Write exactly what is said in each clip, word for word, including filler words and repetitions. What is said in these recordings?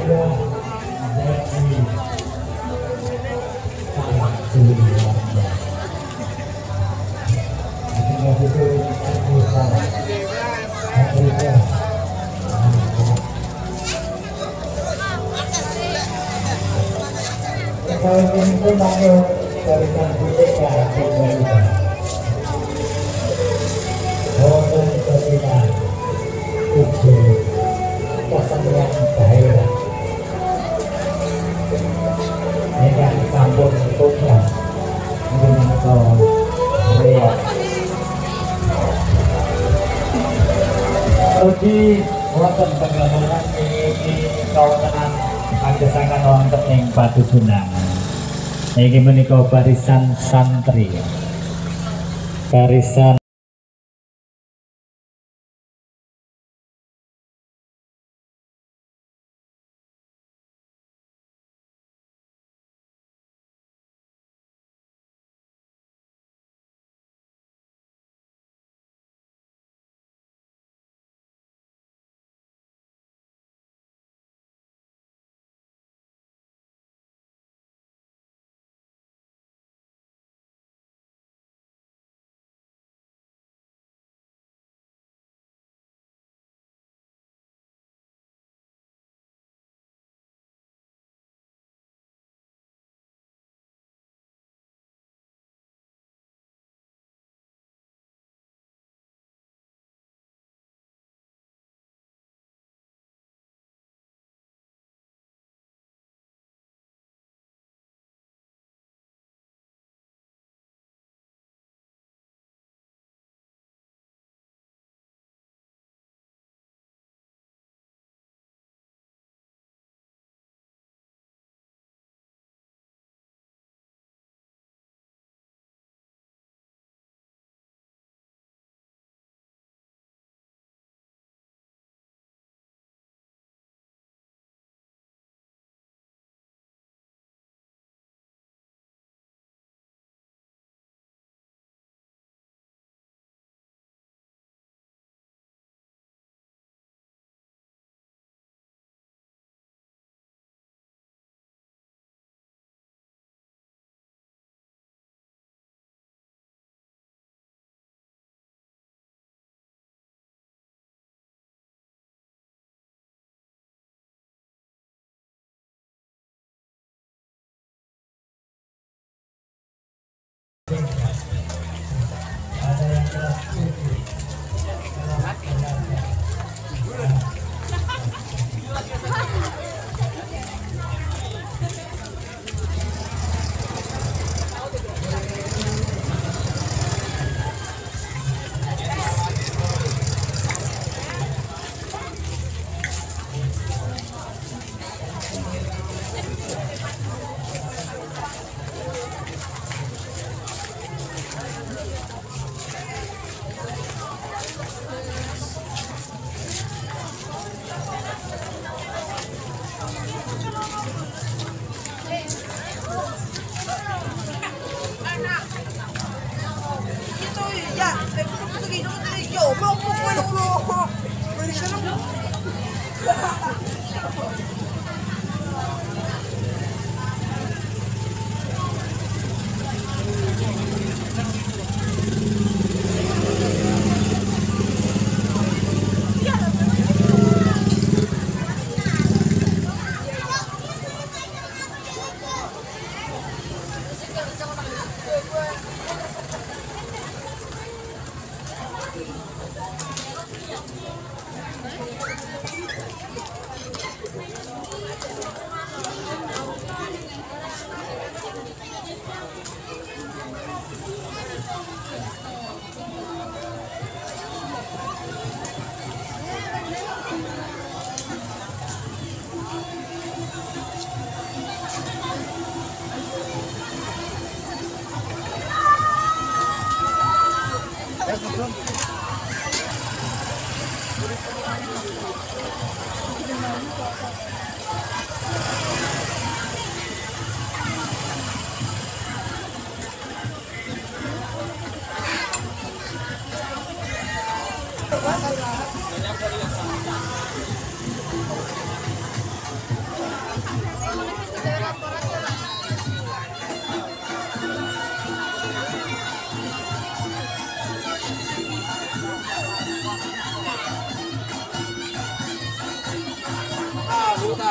Kalau ini pun mau barisan putih ya, kembali. Wonten ketika uji kesenian daerah yang sampun tumbang menika reok. Uji wonten pengalaman ini kawasan pandesangan wonten ing Padusunan. Iki menika barisan santri, barisan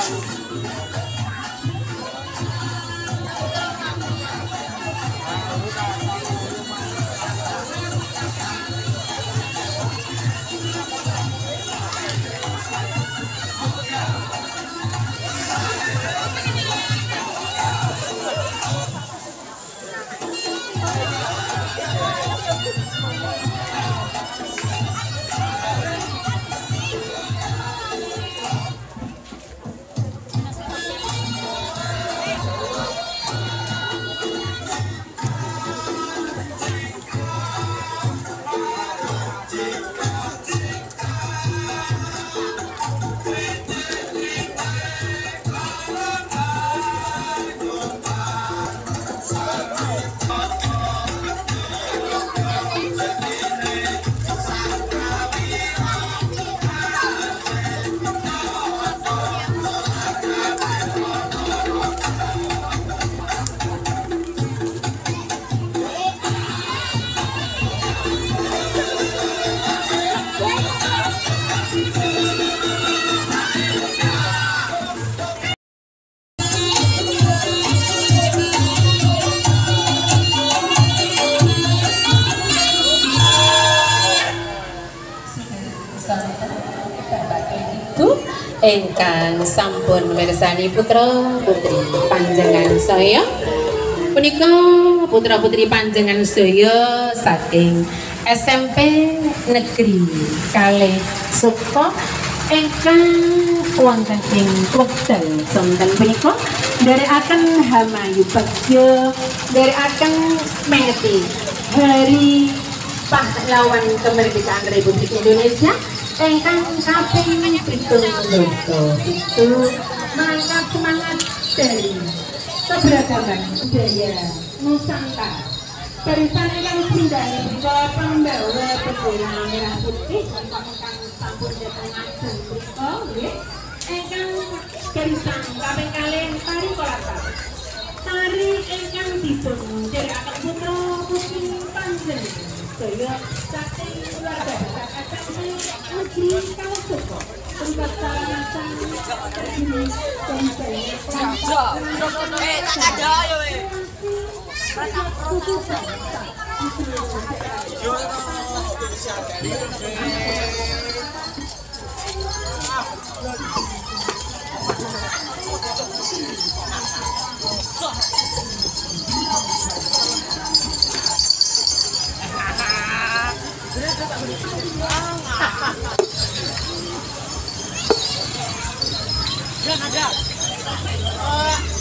Engkang sampun mirsani putra putri panjenengan saya punika putra putri panjenengan saya saking S M P Negeri Kalih Suko engkang wonten ing wekdal sonten punika nderekaken Hamayu Bagja nderekaken mengeti Hari Pahlawan Kemerdekaan Republik Indonesia engkang kaping pitung dosa itu mangkat semangat dari keberagaman budaya Nusantara. Barisan yang sindani juga pembawa bendera merah putih engkang sampun datang ajeng punika nggih engkang barisan kaping kalih tari kolaka. Tari engkang dipun nderekaken putra putri panjenengan saya saking keluarga besar S M P Negeri Kalih Suko tempat kawasan terdiri dari banyak eh tak ada ya weh Jangan ada.